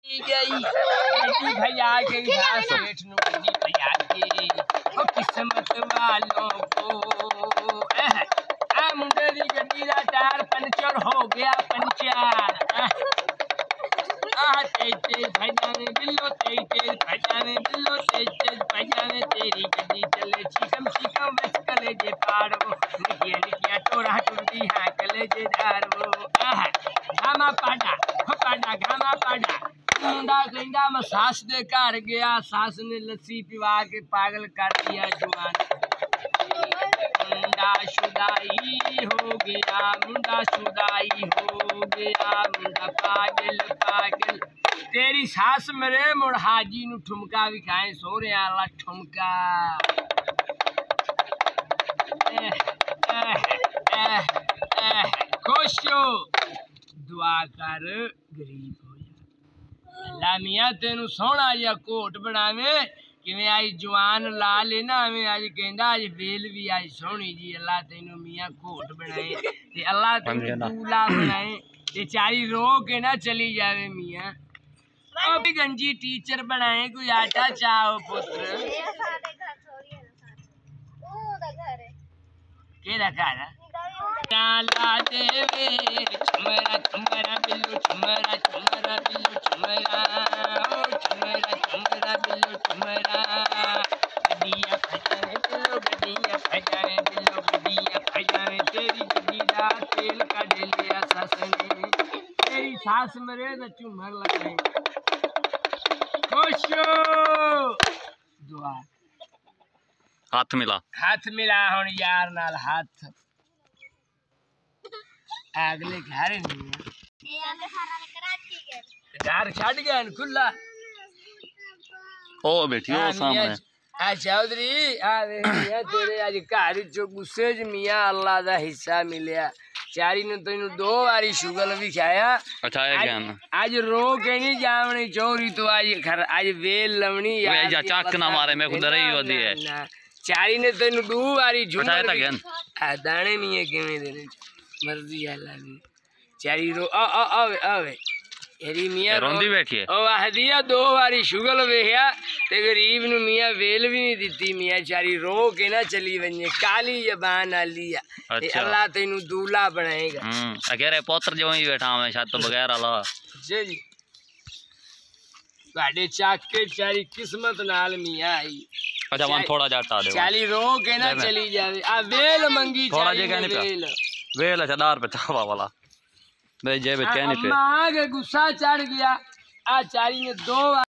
गई भैया के सेठ नु भैया के किस्मत वालों को मुंडेरी गड्डी का टायर पंचर हो गया पंचर तेज तेज भैया बिल्लो तेज तेज भैया बिल्लो तेज तेज भैया तेरी गड्डी चले चिकम चिकम बस कलेजे पारो निकिया निकिया टोरा टुंडी हाँ कलेजे धारो घामा पाडा घामा पाडा मुंडा गंगा में सास दे कर गया, सास ने लस्सी पिवा के पागल कर दिया जुआन। मुंडा शुदाई हो गया, मुंडा शुदाई हो गया, मुंडा पागल पागल। तेरी सास मेरे मुड़ हाजी नु ठुमका विखाए सोरे आला ठुमका। खुश हो दुआ कर गरीब हो अल्लाह मियाँ तेनू सोहना या कोट बनावे किवें आई जवान ला लेना में आज कहंदा आज बेल भी आई सोहनी जी अल्लाह तेनू मियाँ कोट बनाए ते अल्लाह तेनू दूल्हा बनाए ते चारी रो के ना चली जावे मियाँ अभी गंजी टीचर बनाए कोई आटा चाहो पुत्र केड़ा घर ला देवे छुमरा छुमरा बिल्लू छुमरा छुमरा बिल्लू छुमरा ओ छुमरा छुमरा बिल्लू छुमरा गड्डियां फजाने बिल्लू गड्डियां फजाने बिल्लू गड्डियां फजाने तेरी गड्डी दा तेल कढ लिया सास ने तेरी सास मरे तो झूमर लगाए खुश दुआ हाथ मिला हुण यार नाल हाथ अगले घर नहीं घर छड़ गया खुला ओ बैठी हो सामने आ चौधरी आ मियां तेरे आज घर चो गुस्से च मियां अल्लाह दा हिस्सा मिलिया चारी ने तेनू 2 बारी शुगल भी खाया अच्छा आज रो के नहीं जावनी चोरी तो आज वेल लवनी यार चक ना मारे मैं खुद रही होती है चारी ने तेनू 2 बारी झूमर दाने मियां किवें दे मर्जी अल्लाह दी चारी रो आवे एरी मियां रोंदी बैठी है ओ हदिया 2 बारी शुगल वेख्या ते गरीब नु मियां वेल भी नहीं दिती मियां चारी रो के ना चली वने काली जबान आली ते अल्लाह तेनू दूल्हा बनाएगा अगेरे पुत्र जो ही बैठा मैं छत बगैर वाला जी गाड़े चाक के चारी किस्मत नाल मियां आई अच्छा वन थोड़ा जा हटा दे चाली रो के ना चली जावे आ वेल मंगी थोड़ा जे कहने पे वेल अच्छा दार पे चावा वाला भाई जे पे कहने पे अम्मा के गुस्सा चढ़ गया आ चारी ने 2